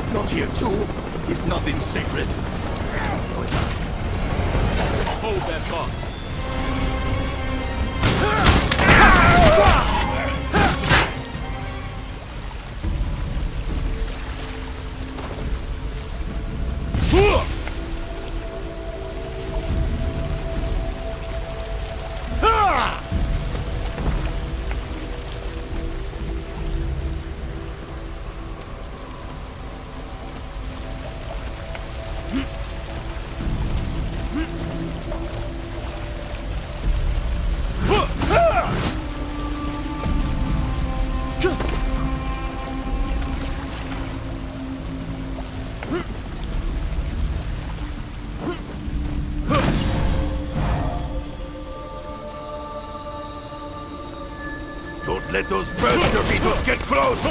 Not here too. Is nothing sacred? Hold that thought. Don't let those burster beetles get close!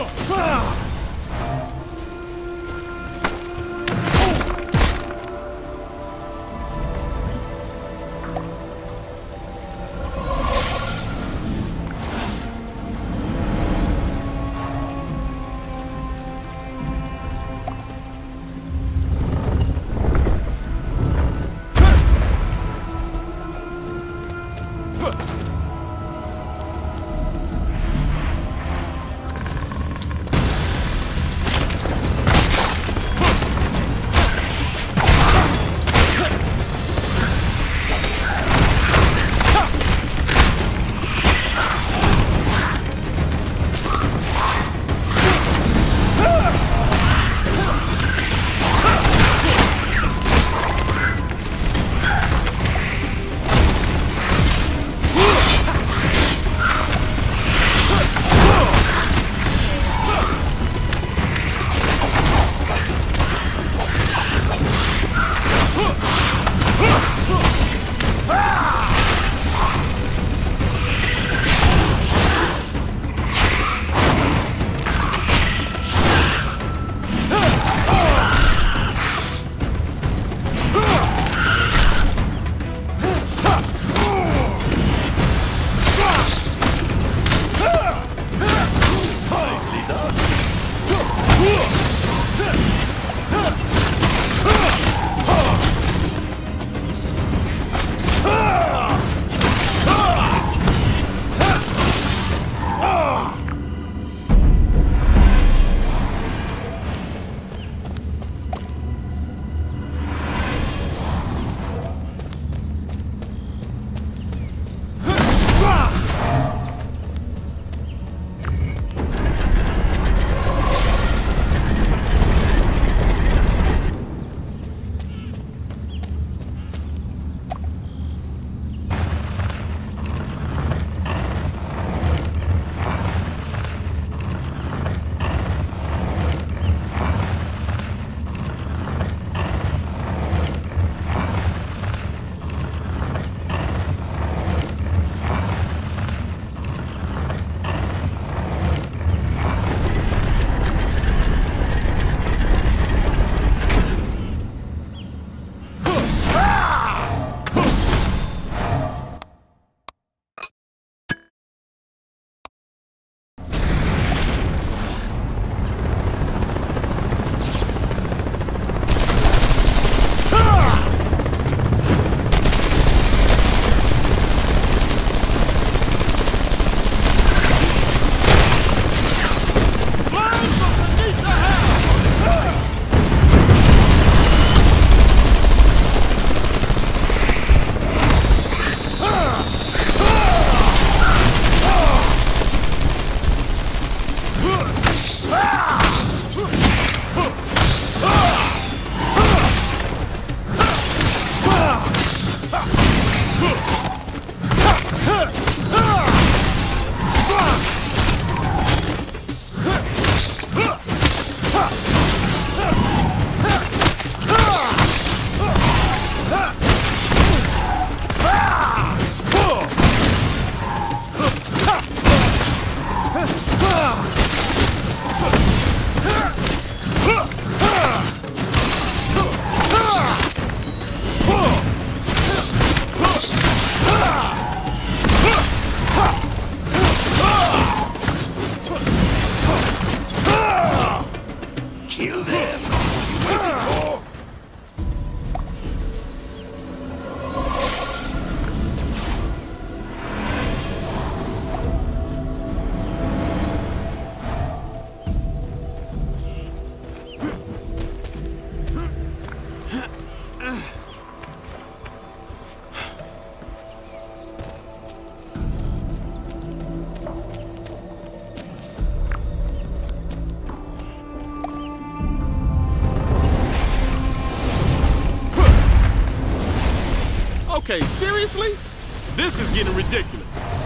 Okay, seriously? This is getting ridiculous.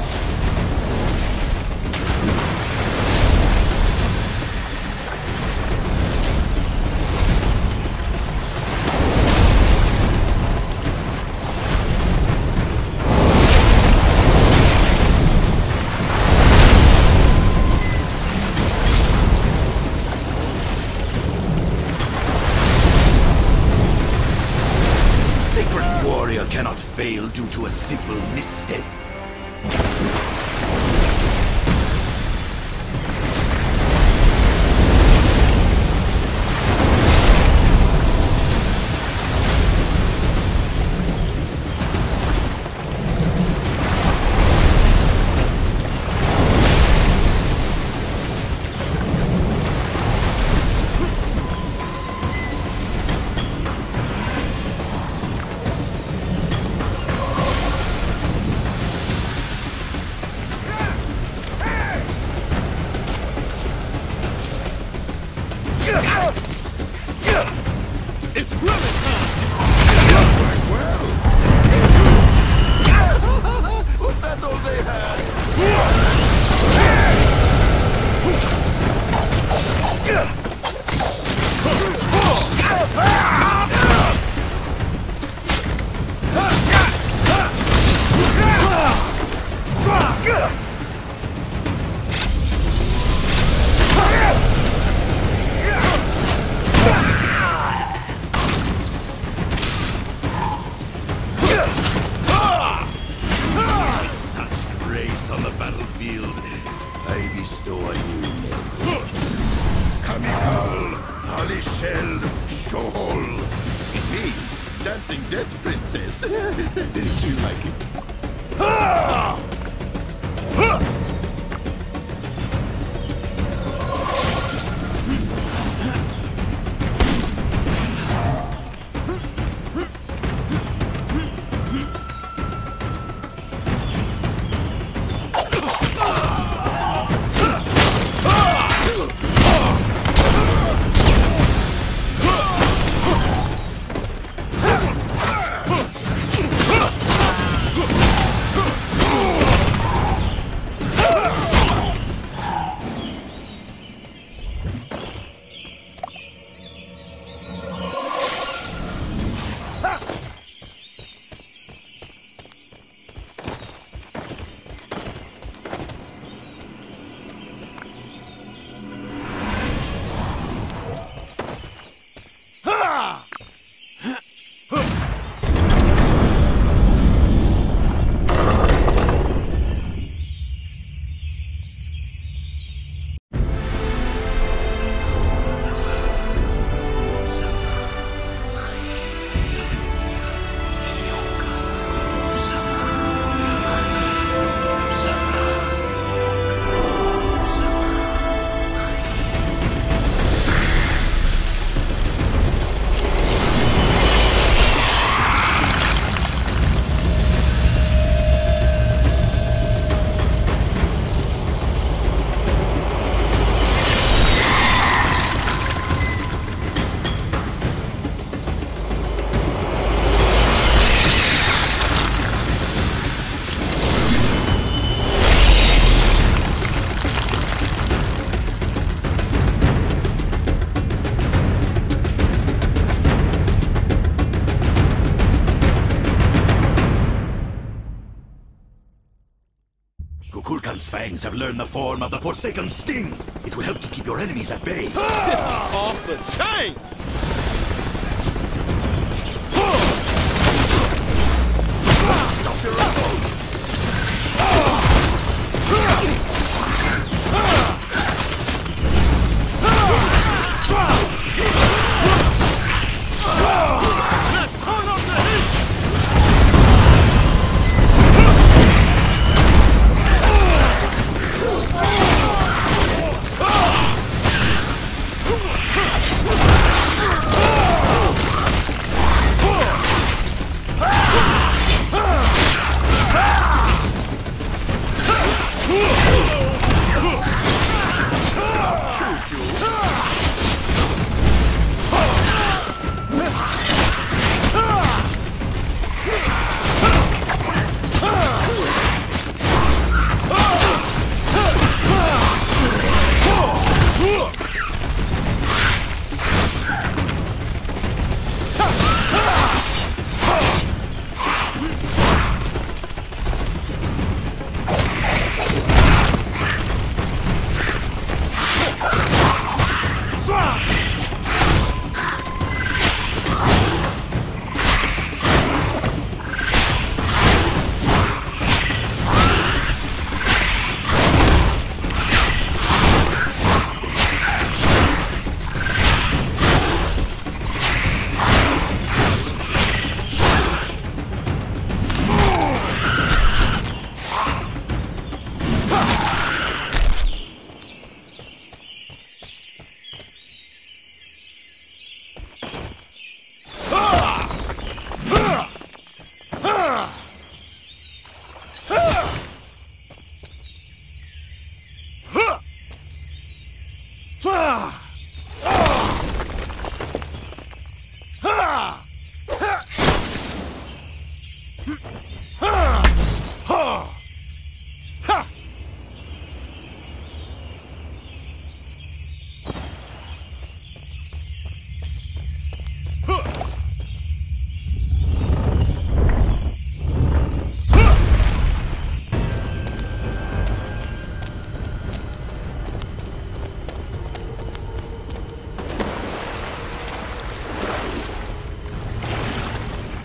Cannot fail due to a simple misstep. It's grilling time! Well, was that all they had? On the battlefield, I bestow on you Kamikal, Halishel, Shohol. It means dancing death princess. Do you like it? Kukulkan's fangs have learned the form of the Forsaken Sting. It will help to keep your enemies at bay. This is off the chain! Stop your assault! Let's turn up the heat!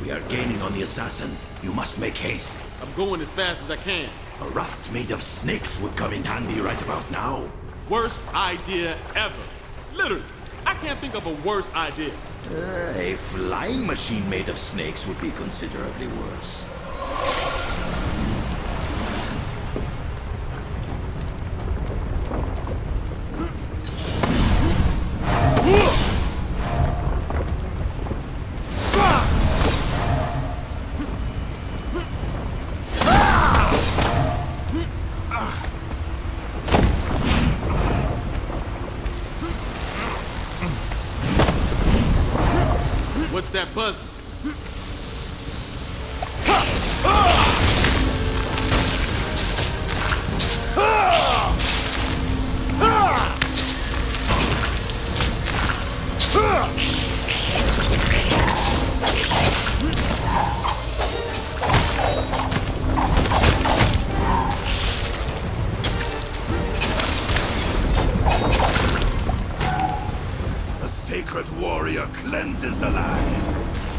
We are gaining on the assassin. You must make haste. I'm going as fast as I can. A raft made of snakes would come in handy right about now. Worst idea ever. Literally, I can't think of a worse idea. A flying machine made of snakes would be considerably worse. What's that buzzing? A sacred warrior cleanses the land.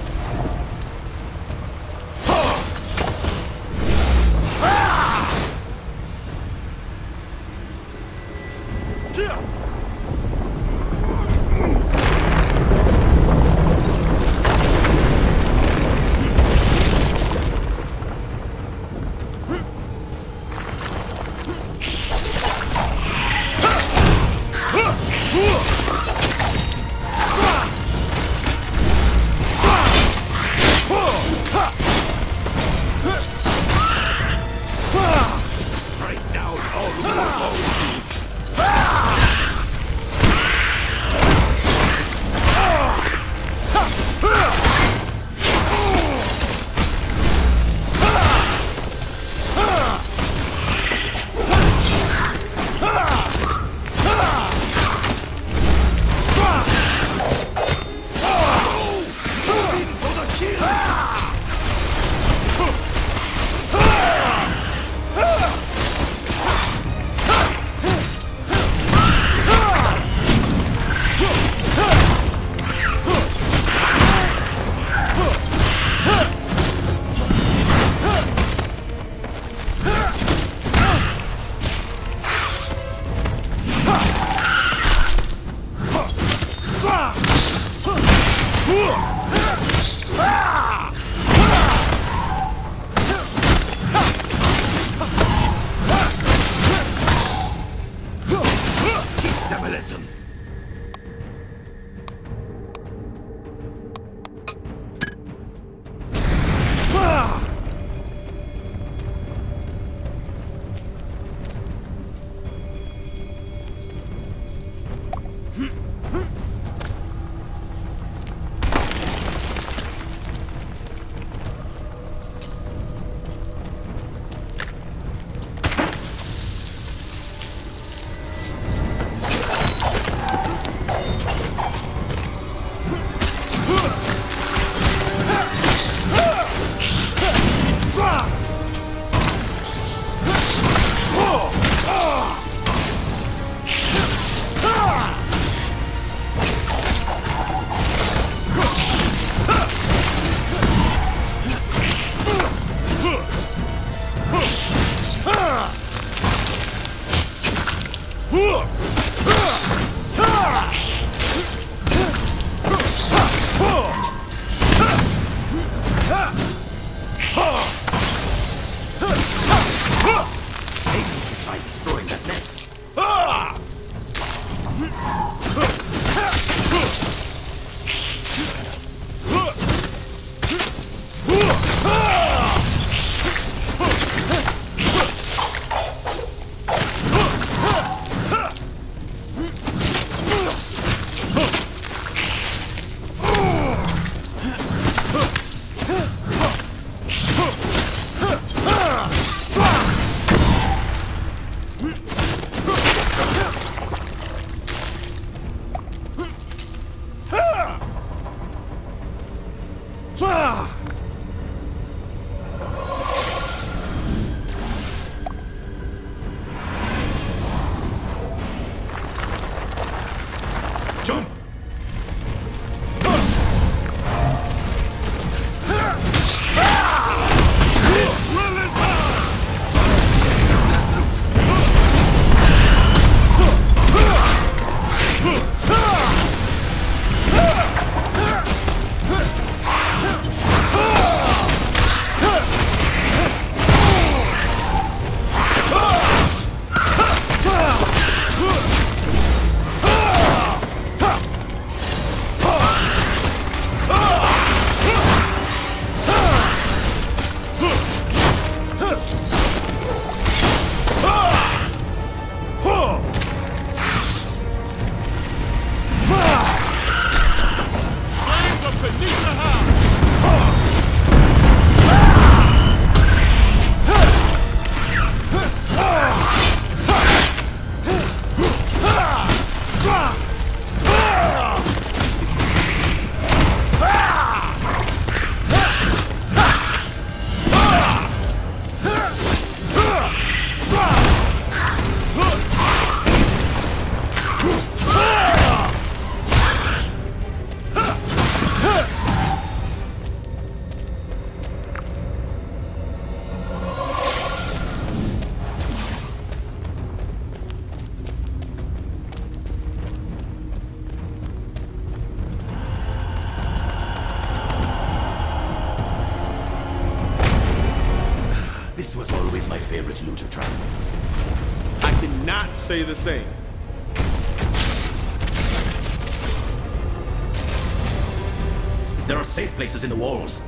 Strike down all who oppose you. Teach them a lesson. Maybe you should try destroying that nest. Jump! was my favorite looter trap. I cannot say the same. There are safe places in the walls.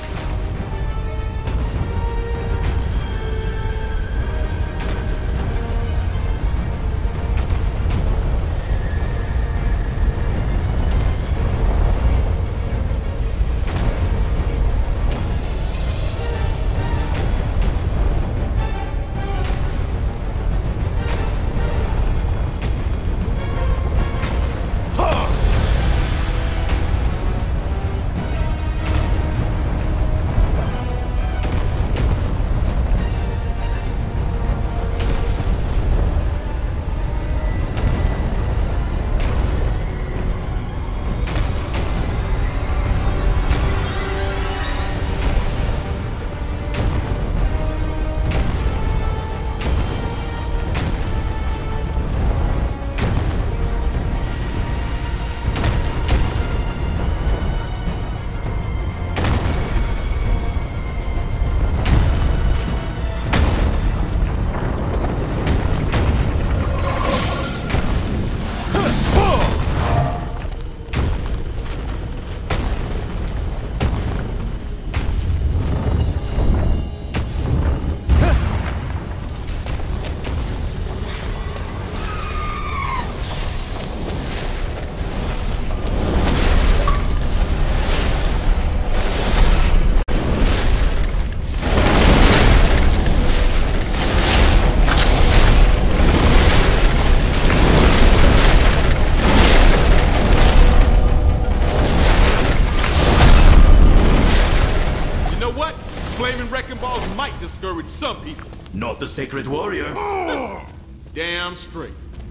Flaming wrecking balls might discourage some people. Not the Sacred Warrior. Damn straight.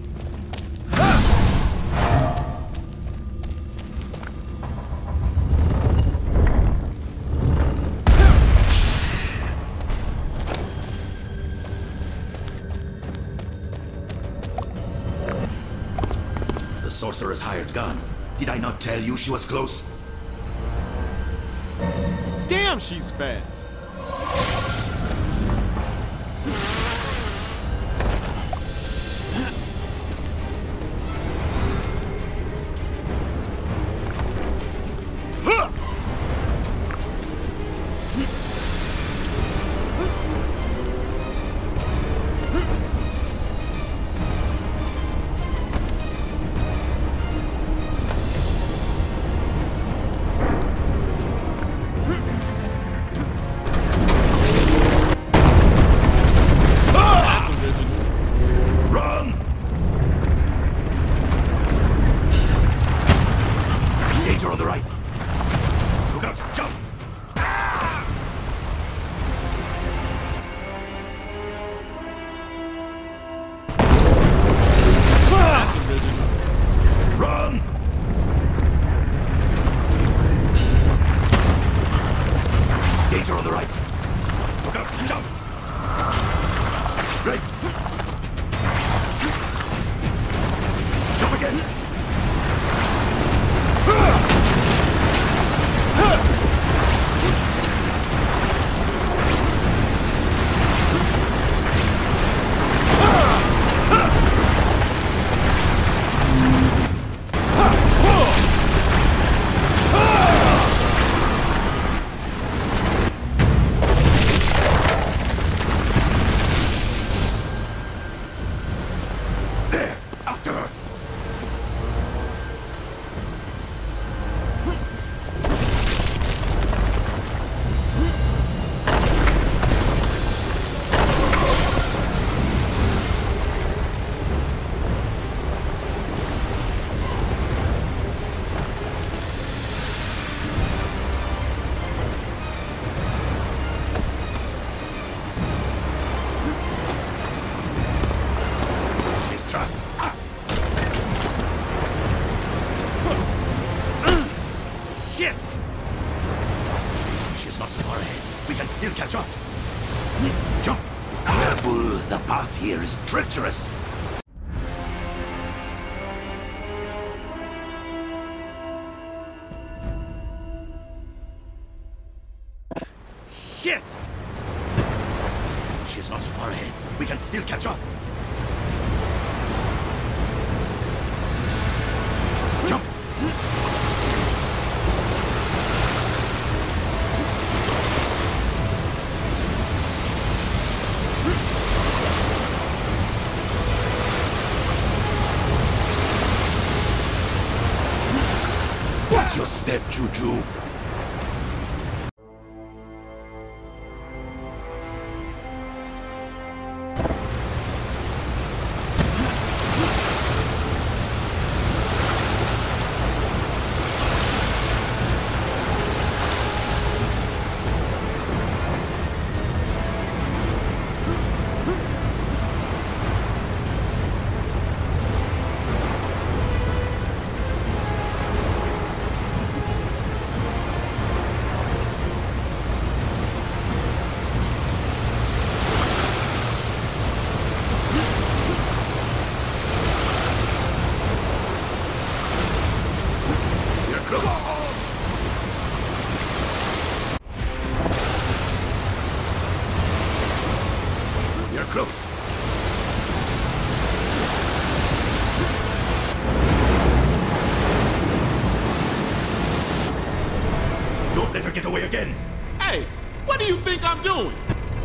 The sorcerer's hired gun. Did I not tell you she was close? Damn, she's fast. On the right. Look out! Jump! That's original. Run! Gator on the right. Look out! Jump! Right. Jump again! There! After her! Shit! She's not so far ahead. We can still catch up. Jump! Careful, the path here is treacherous. Shit! She's not so far ahead. We can still catch up. Jump! Watch your step, Juju. You're close. Don't let her get away again. Hey, what do you think I'm doing?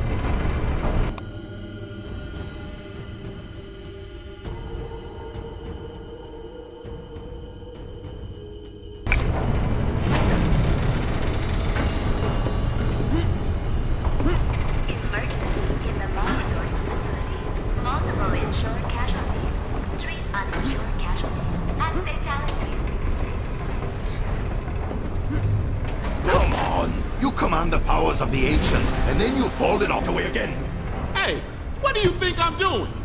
Come on! You command the powers of the ancients, and then you fall and out away again. Hey, what do you think I'm doing?